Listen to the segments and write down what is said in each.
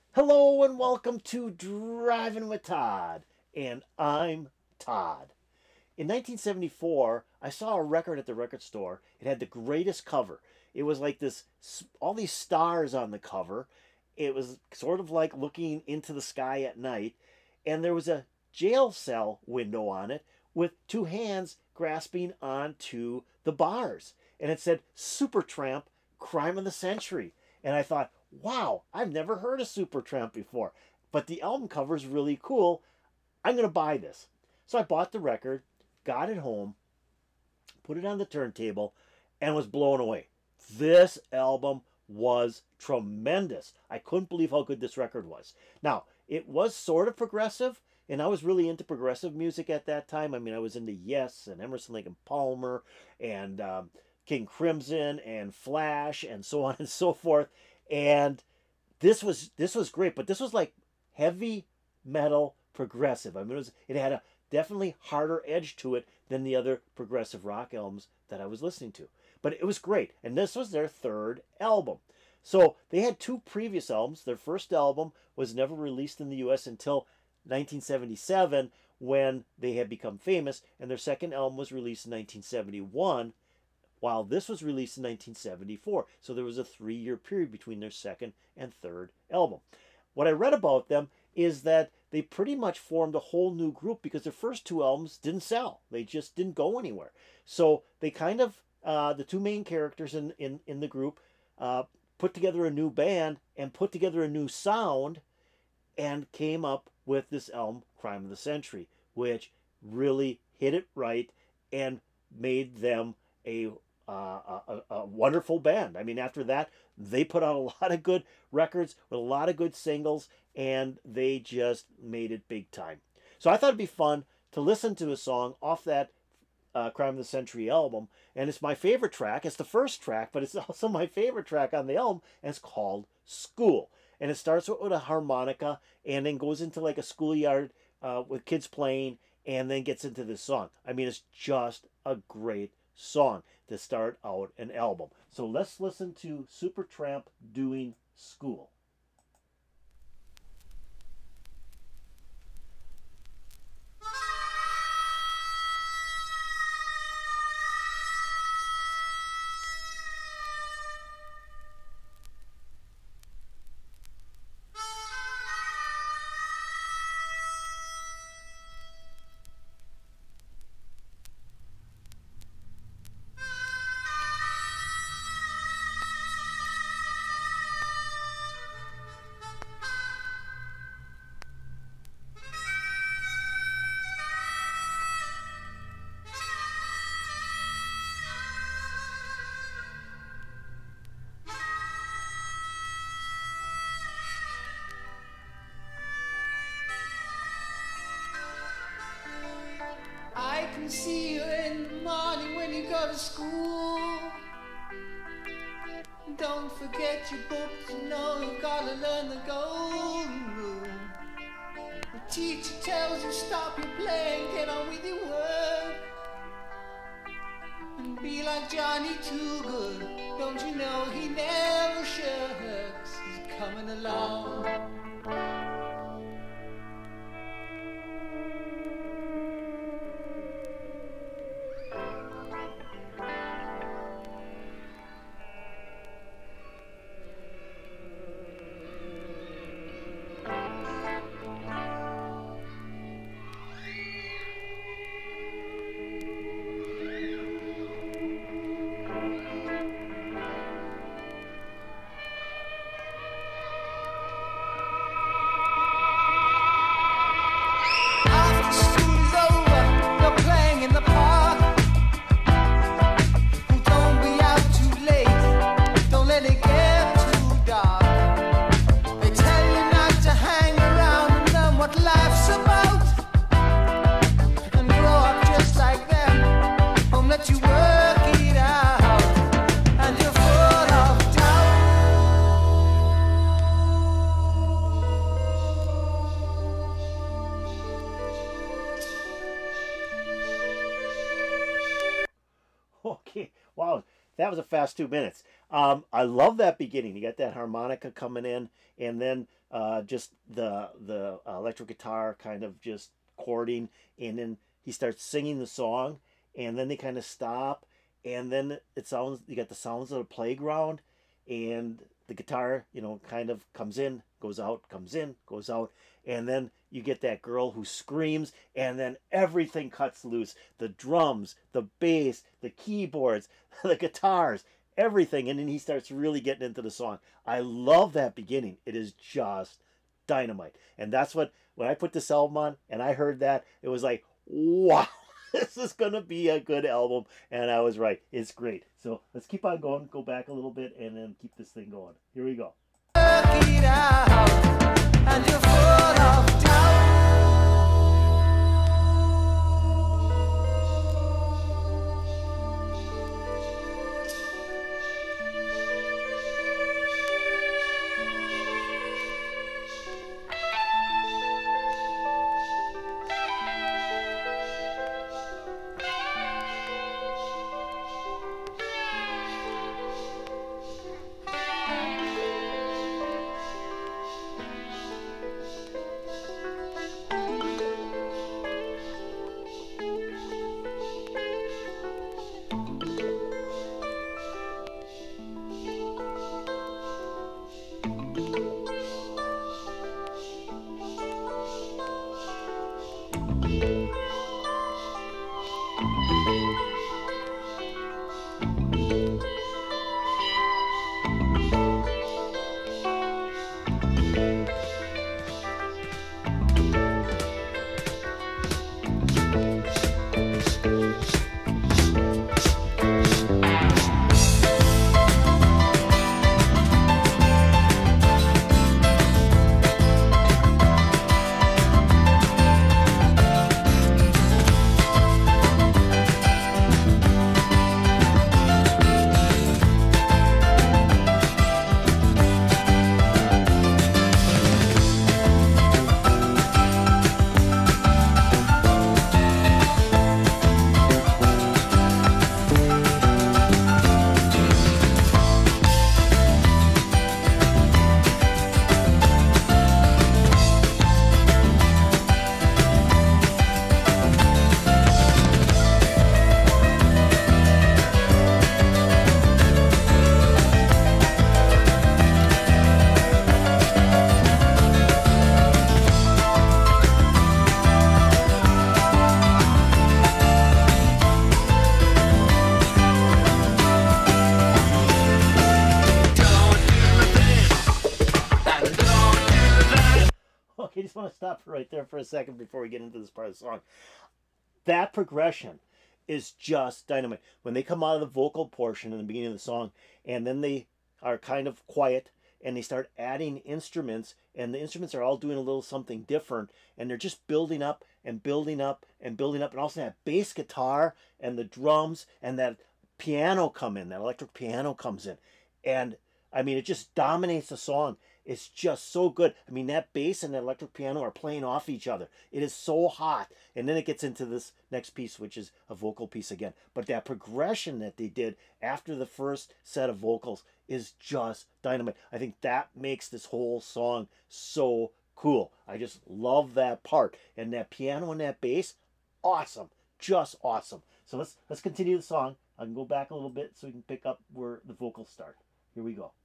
Hello and welcome to Driving with Todd, and I'm Todd. In 1974, I saw a record at the record store. It had the greatest cover. It was like this, all these stars on the cover. It was sort of like looking into the sky at night, and there was a jail cell window on it with two hands grasping onto the bars, and it said Supertramp, Crime of the Century. And I thought, wow, I've never heard of Supertramp before, but the album cover is really cool. I'm going to buy this. So I bought the record, got it home, put it on the turntable, and was blown away. This album was tremendous. I couldn't believe how good this record was. Now, it was sort of progressive, and I was really into progressive music at that time. I mean, I was into Yes and Emerson, Lake and Palmer and King Crimson and Flash and so on and so forth. And this was great, but this was like heavy metal progressive. I mean, it had a definitely harder edge to it than the other progressive rock albums that I was listening to. But it was great, and this was their third album. So they had two previous albums. Their first album was never released in the U.S. until 1977 when they had become famous, and their second album was released in 1971 while this was released in 1974. So there was a 3-year period between their second and third album. What I read about them is that they pretty much formed a whole new group because their first two albums didn't sell. They just didn't go anywhere. So they kind of, the two main characters in the group, put together a new band and put together a new sound and came up with this album, Crime of the Century, which really hit it right and made them a wonderful band. I mean, after that, they put out a lot of good records with a lot of good singles, and they just made it big time. So I thought it'd be fun to listen to a song off that Crime of the Century album, and it's my favorite track. It's the first track, but it's also my favorite track on the album, and it's called School. And it starts with a harmonica, and then goes into like a schoolyard with kids playing, and then gets into this song. I mean, it's just a great song to start out an album. So let's listen to Supertramp doing School. I can see you in the morning when you go to school. Don't forget your books, you know you've got to learn the golden rule. The teacher tells you stop your playing, get on with your work. And be like Johnny Too Good, don't you know he never shirks. He's coming along. Okay, wow, that was a fast 2 minutes. I love that beginning. You got that harmonica coming in, and then just the electric guitar kind of just chording, and then he starts singing the song, and then they kind of stop, and then it sounds, you got the sounds of the playground, and the guitar, you know, kind of comes in, goes out, comes in, goes out, and then you get that girl who screams, and then everything cuts loose. The drums, the bass, the keyboards, the guitars, everything, and then he starts really getting into the song. I love that beginning. It is just dynamite. And that's what, when I put this album on and I heard that, it was like, wow, this is gonna be a good album. And I was right, it's great. So let's keep on going, go back a little bit, and then keep this thing going. Here we go. Work it out, and you're full of doubt. Okay, just want to stop right there for a second before we get into this part of the song. That progression is just dynamite. When they come out of the vocal portion in the beginning of the song, and then they are kind of quiet, and they start adding instruments, and the instruments are all doing a little something different, and they're just building up and building up and building up, and also that bass guitar and the drums and that piano come in, that electric piano comes in, and I mean, it just dominates the song. It's just so good. I mean, that bass and that electric piano are playing off each other. It is so hot. And then it gets into this next piece, which is a vocal piece again. But that progression that they did after the first set of vocals is just dynamite. I think that makes this whole song so cool. I just love that part. And that piano and that bass, awesome. Just awesome. So let's continue the song. I can go back a little bit so we can pick up where the vocals start. Here we go.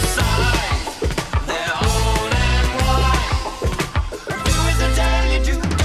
You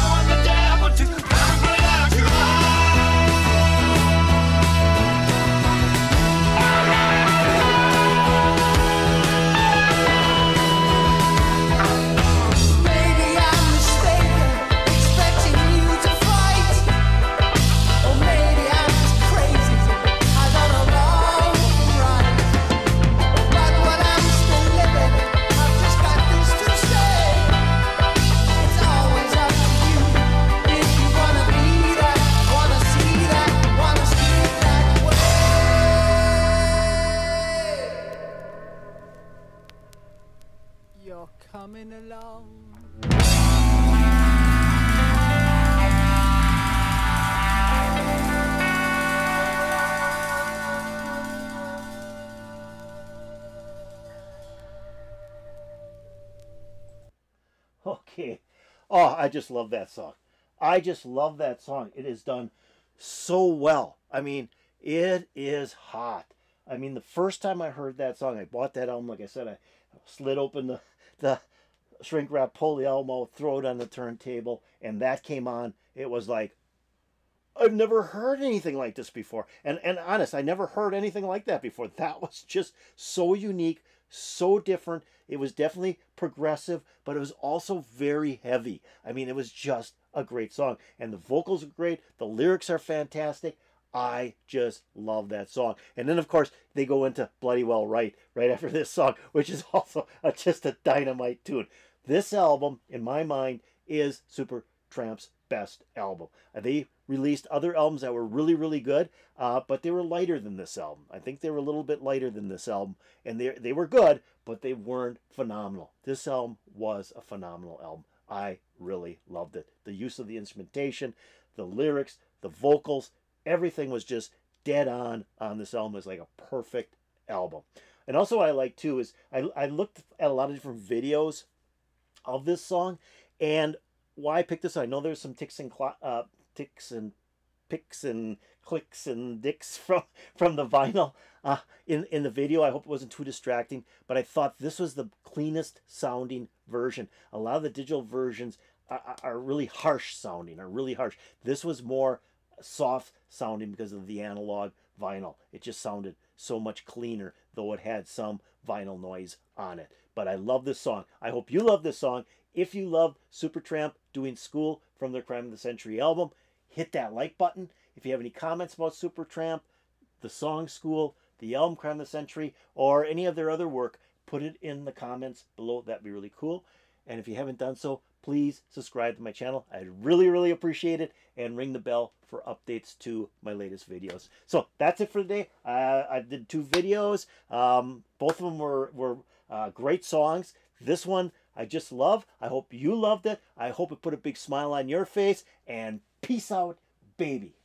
Oh, I just love that song. I just love that song. It is done so well. I mean, it is hot. I mean, the first time I heard that song, I bought that album. Like I said, I slid open the shrink wrap, pull the album out, throw it on the turntable, and that came on. It was like, I've never heard anything like this before. And honest, I never heard anything like that before. That was just so unique, so different. It was definitely progressive, but it was also very heavy. I mean, it was just a great song. And the vocals are great. The lyrics are fantastic. I just love that song. And then, of course, they go into Bloody Well right after this song, which is also just a dynamite tune. This album, in my mind, is Supertramp's best album. They released other albums that were really, really good, but they were lighter than this album. I think they were a little bit lighter than this album, and they were good, but they weren't phenomenal. This album was a phenomenal album. I really loved it. The use of the instrumentation, the lyrics, the vocals, everything was just dead on this album. It was like a perfect album. And also what I like too is I looked at a lot of different videos of this song, and why I picked this. I know there's some ticks and picks and clicks and dicks from the vinyl in the video. I hope it wasn't too distracting, but I thought this was the cleanest sounding version. A lot of the digital versions are really harsh sounding, are really harsh. This was more soft sounding because of the analog vinyl. It just sounded so much cleaner, though it had some vinyl noise on it. But I love this song. I hope you love this song. If you love Supertramp doing School from their Crime of the Century album, hit that like button. If you have any comments about Supertramp, the song School, the album Crime of the Century, or any of their other work, put it in the comments below. That'd be really cool. And if you haven't done so, please subscribe to my channel. I'd really, really appreciate it. And ring the bell for updates to my latest videos. So that's it for today. I did 2 videos. Both of them were great songs. This one I just love. I hope you loved it. I hope it put a big smile on your face. And peace out, baby.